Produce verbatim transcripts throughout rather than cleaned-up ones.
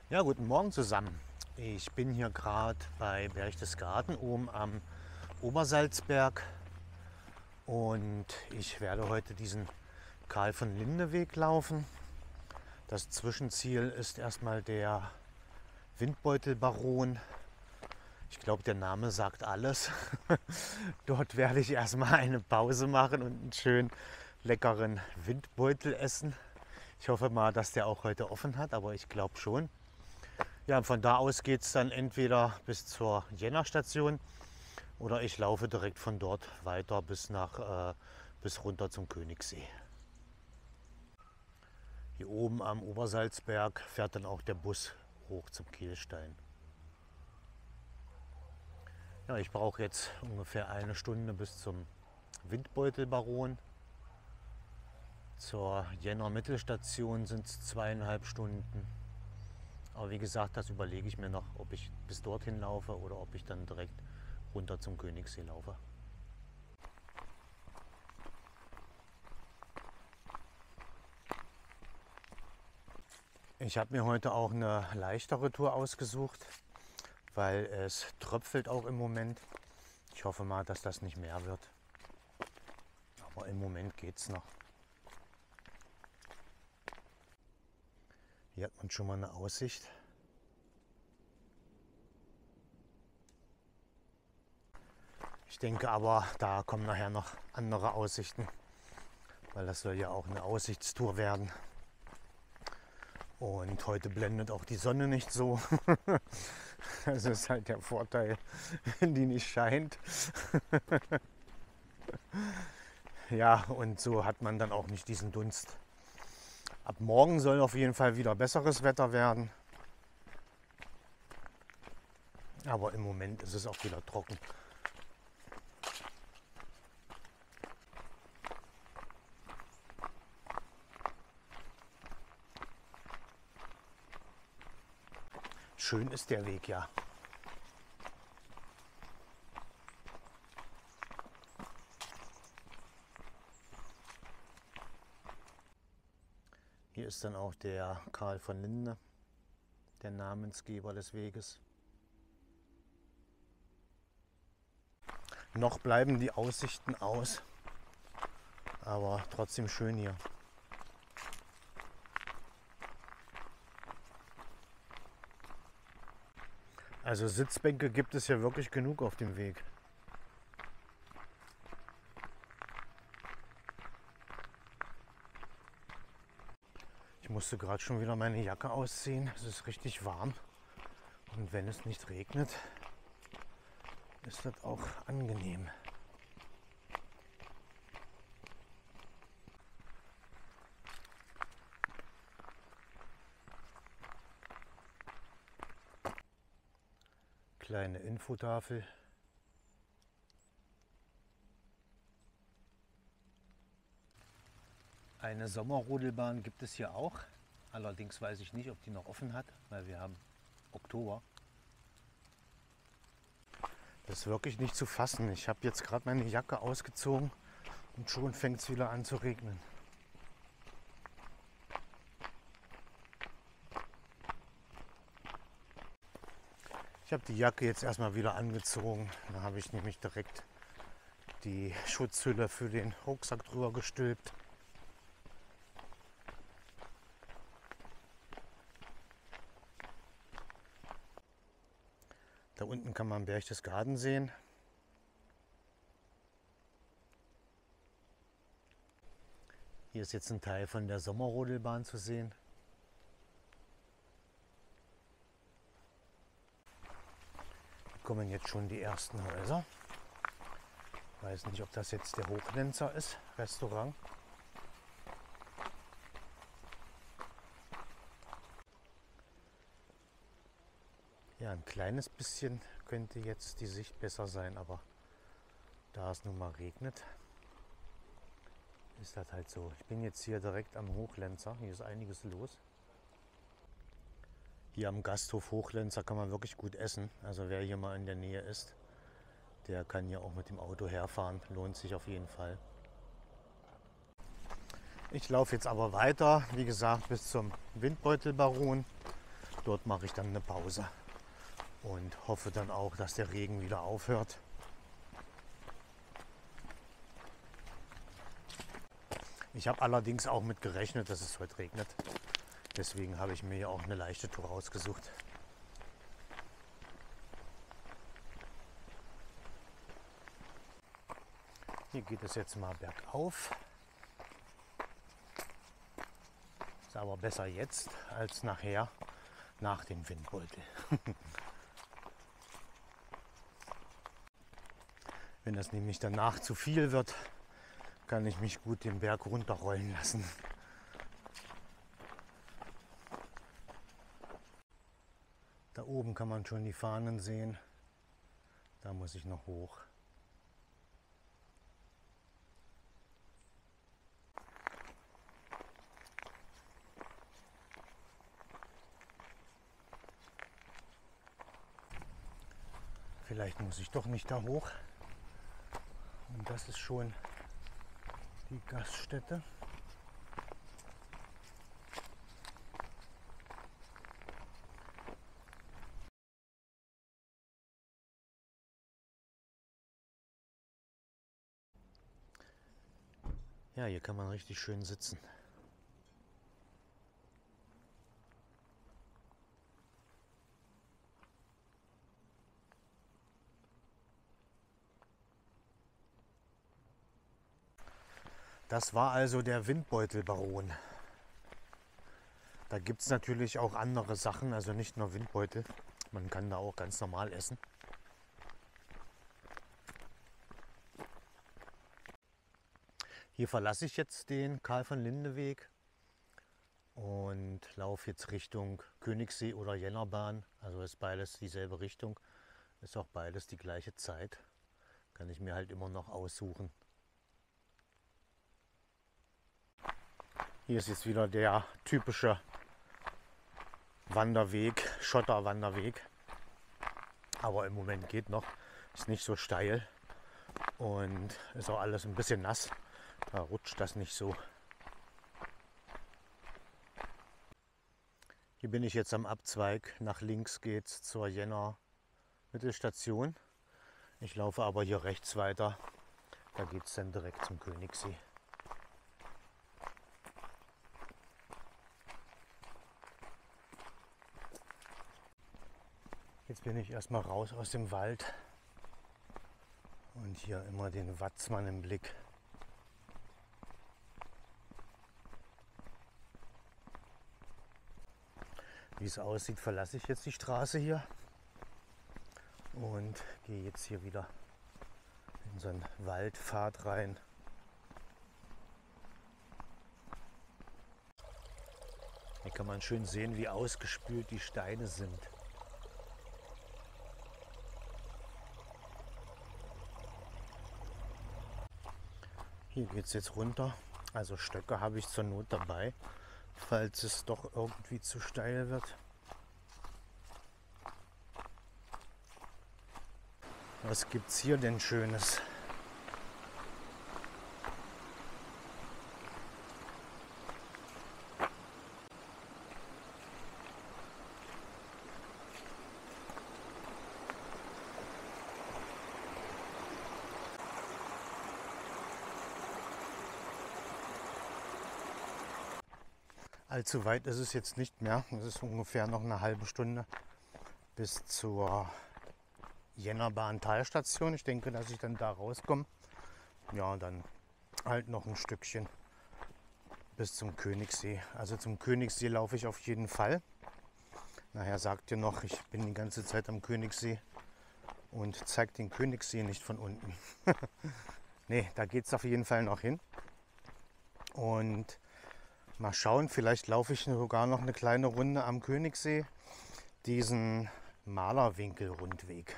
Ja, guten Morgen zusammen. Ich bin hier gerade bei Berchtesgaden oben am Obersalzberg und ich werde heute diesen Karl von Linde Weg laufen. Das Zwischenziel ist erstmal der Windbeutelbaron. Ich glaube, der Name sagt alles. Dort werde ich erstmal eine Pause machen und einen schönen leckeren Windbeutel essen. Ich hoffe mal, dass der auch heute offen hat, aber ich glaube schon. Ja, von da aus geht es dann entweder bis zur Jänner-Station oder ich laufe direkt von dort weiter bis, nach, äh, bis runter zum Königssee. Hier oben am Obersalzberg fährt dann auch der Bus hoch zum Kielstein. Ja, ich brauche jetzt ungefähr eine Stunde bis zum Windbeutelbaron. Zur Jänner Mittelstation sind es zweieinhalb Stunden. Aber wie gesagt, das überlege ich mir noch, ob ich bis dorthin laufe oder ob ich dann direkt runter zum Königssee laufe. Ich habe mir heute auch eine leichtere Tour ausgesucht, weil es tröpfelt auch im Moment. Ich hoffe mal, dass das nicht mehr wird. Aber im Moment geht es noch. Hier hat man schon mal eine Aussicht. Ich denke aber, da kommen nachher noch andere Aussichten, weil das soll ja auch eine Aussichtstour werden. Und heute blendet auch die Sonne nicht so. Das ist halt der Vorteil, wenn die nicht scheint. Ja, und so hat man dann auch nicht diesen Dunst. Ab morgen soll auf jeden Fall wieder besseres Wetter werden. Aber im Moment ist es auch wieder trocken. Schön ist der Weg, ja. Hier ist dann auch der Karl von Linde, der Namensgeber des Weges. Noch bleiben die Aussichten aus, aber trotzdem schön hier. Also Sitzbänke gibt es ja wirklich genug auf dem Weg. Ich musste gerade schon wieder meine Jacke ausziehen. Es ist richtig warm. Und wenn es nicht regnet, ist das auch angenehm. Kleine Infotafel. Eine Sommerrodelbahn gibt es hier auch. Allerdings weiß ich nicht, ob die noch offen hat, weil wir haben Oktober. Das ist wirklich nicht zu fassen. Ich habe jetzt gerade meine Jacke ausgezogen und schon fängt es wieder an zu regnen. Ich habe die Jacke jetzt erstmal wieder angezogen. Da habe ich nämlich direkt die Schutzhülle für den Rucksack drüber gestülpt. Da unten kann man Berchtesgaden sehen. Hier ist jetzt ein Teil von der Sommerrodelbahn zu sehen. Hier kommen jetzt schon die ersten Häuser. Ich weiß nicht, ob das jetzt der Hochlenzer ist, Restaurant. Ja, ein kleines bisschen könnte jetzt die Sicht besser sein, aber da es nun mal regnet, ist das halt so. Ich bin jetzt hier direkt am Hochlenzer, hier ist einiges los. Hier am Gasthof Hochlenzer kann man wirklich gut essen, also wer hier mal in der Nähe ist, der kann hier auch mit dem Auto herfahren, lohnt sich auf jeden Fall. Ich laufe jetzt aber weiter, wie gesagt, bis zum Windbeutelbaron. Dort mache ich dann eine Pause und hoffe dann auch, dass der Regen wieder aufhört. Ich habe allerdings auch mit gerechnet, dass es heute regnet. Deswegen habe ich mir hier auch eine leichte Tour ausgesucht. Hier geht es jetzt mal bergauf. Ist aber besser jetzt als nachher nach dem Windbeutel. Wenn das nämlich danach zu viel wird, kann ich mich gut den Berg runterrollen lassen. Da oben kann man schon die Fahnen sehen. Da muss ich noch hoch. Vielleicht muss ich doch nicht da hoch. Und das ist schon die Gaststätte. Ja, hier kann man richtig schön sitzen. Das war also der Windbeutelbaron. Da gibt es natürlich auch andere Sachen, also nicht nur Windbeutel. Man kann da auch ganz normal essen. Hier verlasse ich jetzt den Karl von Linde Weg und laufe jetzt Richtung Königssee oder Jennerbahn. Also ist beides dieselbe Richtung, ist auch beides die gleiche Zeit. Kann ich mir halt immer noch aussuchen. Hier ist jetzt wieder der typische Wanderweg, Schotterwanderweg. Aber im Moment geht noch, ist nicht so steil und ist auch alles ein bisschen nass. Da rutscht das nicht so. Hier bin ich jetzt am Abzweig. Nach links geht es zur Jenner Mittelstation. Ich laufe aber hier rechts weiter. Da geht es dann direkt zum Königssee. Jetzt bin ich erstmal raus aus dem Wald und hier immer den Watzmann im Blick. Wie es aussieht, verlasse ich jetzt die Straße hier und gehe jetzt hier wieder in so einen Waldpfad rein. Hier kann man schön sehen, wie ausgespült die Steine sind. Hier geht es jetzt runter. Also Stöcke habe ich zur Not dabei, falls es doch irgendwie zu steil wird. Was gibt es hier denn Schönes? Allzu weit ist es jetzt nicht mehr. Es ist ungefähr noch eine halbe Stunde bis zur Jennerbahn Talstation. Ich denke, dass ich dann da rauskomme. Ja, und dann halt noch ein Stückchen bis zum Königssee. Also zum Königssee laufe ich auf jeden Fall. Nachher sagt ihr noch, ich bin die ganze Zeit am Königssee und zeigt den Königssee nicht von unten. Ne, da geht es auf jeden Fall noch hin. Und mal schauen, vielleicht laufe ich sogar noch eine kleine Runde am Königssee, diesen Malerwinkel-Rundweg.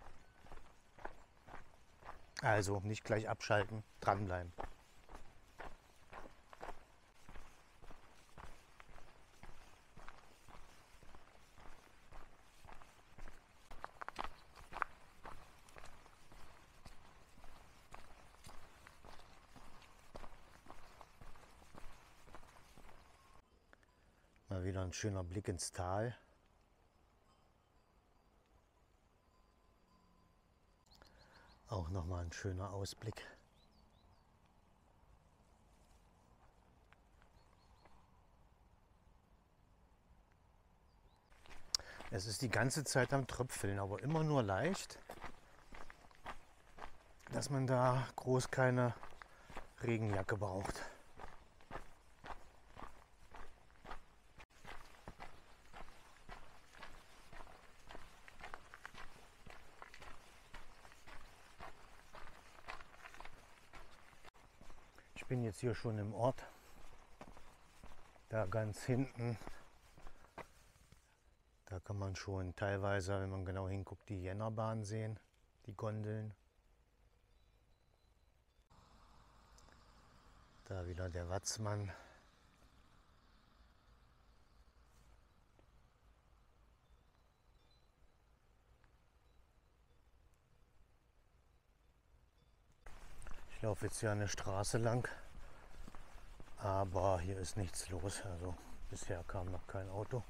Also nicht gleich abschalten, dranbleiben. Mal wieder ein schöner Blick ins Tal. Auch nochmal ein schöner Ausblick. Es ist die ganze Zeit am Tröpfeln, aber immer nur leicht, dass man da groß keine Regenjacke braucht. Ich bin jetzt hier schon im Ort, da ganz hinten. Da kann man schon teilweise, wenn man genau hinguckt, die Jennerbahn sehen, die Gondeln. Da wieder der Watzmann. Ich laufe jetzt hier eine Straße lang, aber hier ist nichts los. Also bisher kam noch kein Auto.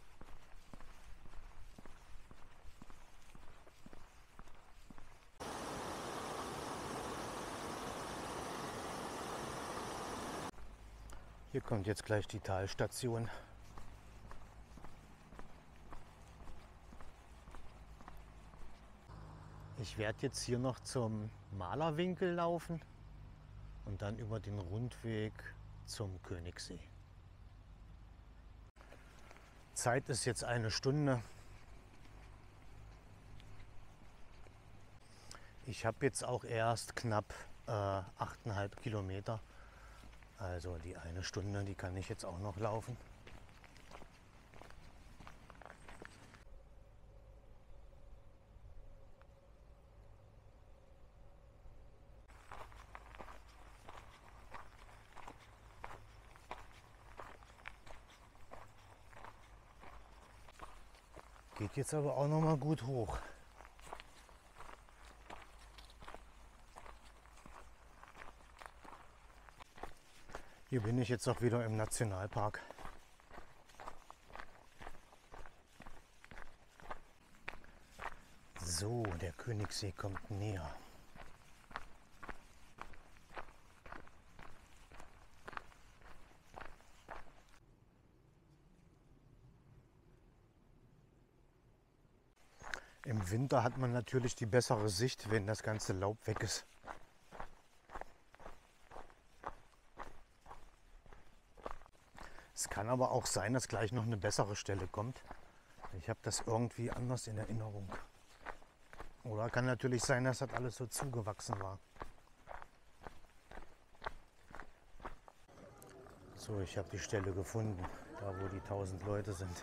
Hier kommt jetzt gleich die Talstation. Ich werde jetzt hier noch zum Malerwinkel laufen und dann über den Rundweg zum Königssee. Zeit ist jetzt eine Stunde. Ich habe jetzt auch erst knapp äh, achteinhalb Kilometer. Also die eine Stunde, die kann ich jetzt auch noch laufen. Geht jetzt aber auch noch mal gut hoch. Hier bin ich jetzt auch wieder im Nationalpark. So, der Königssee kommt näher. Im Winter hat man natürlich die bessere Sicht, wenn das ganze Laub weg ist. Es kann aber auch sein, dass gleich noch eine bessere Stelle kommt. Ich habe das irgendwie anders in Erinnerung. Oder kann natürlich sein, dass das alles so zugewachsen war. So, ich habe die Stelle gefunden, da wo die tausend Leute sind.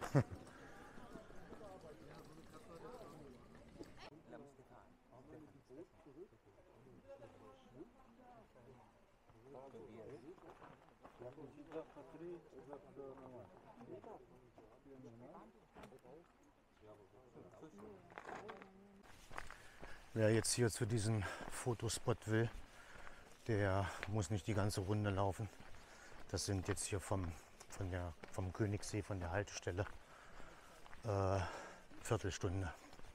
Wer jetzt hier zu diesem Fotospot will, der muss nicht die ganze Runde laufen. Das sind jetzt hier vom, von der, vom Königssee, von der Haltestelle, äh, Viertelstunde.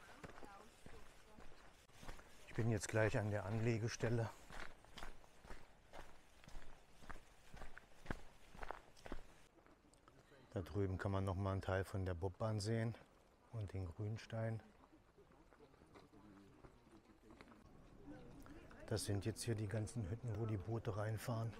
Ich bin jetzt gleich an der Anlegestelle. Da drüben kann man noch mal einen Teil von der Bobbahn sehen und den Grünstein. Das sind jetzt hier die ganzen Hütten, wo die Boote reinfahren.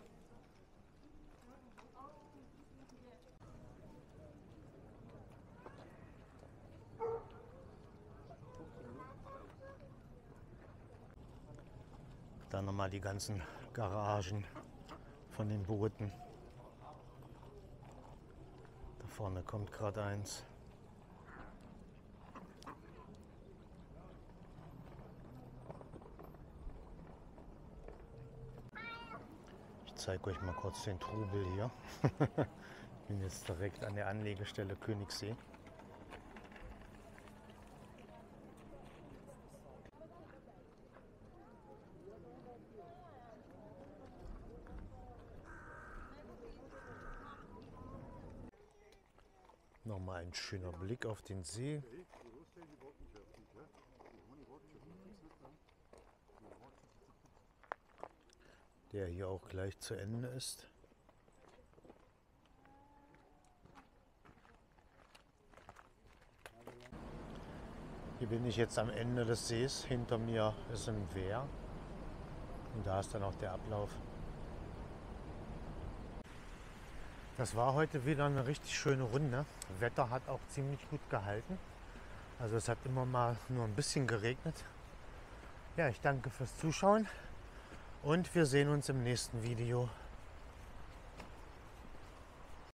Dann nochmal die ganzen Garagen von den Booten. Da vorne kommt gerade eins. Ich zeige euch mal kurz den Trubel hier. Ich bin jetzt direkt an der Anlegestelle Königssee. Nochmal ein schöner Blick auf den See. der hier auch gleich zu Ende ist. Hier bin ich jetzt am Ende des Sees. Hinter mir ist ein Wehr und da ist dann auch der Ablauf. Das war heute wieder eine richtig schöne Runde. Das Wetter hat auch ziemlich gut gehalten. Also es hat immer mal nur ein bisschen geregnet. Ja, ich danke fürs Zuschauen und wir sehen uns im nächsten Video.